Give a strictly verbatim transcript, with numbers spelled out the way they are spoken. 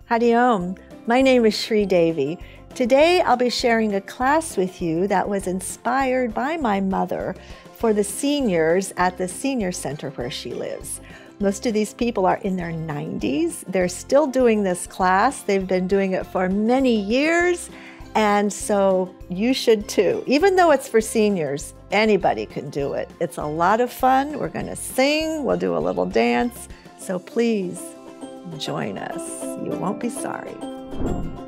Hadi Om. My name is Sridevi. Today I'll be sharing a class with you that was inspired by my mother for the seniors at the senior center where she lives. Most of these people are in their nineties. They're still doing this class. They've been doing it for many years, and so you should too. Even though it's for seniors, anybody can do it. It's a lot of fun. We're going to sing, we'll do a little dance, so please join us. You won't be sorry.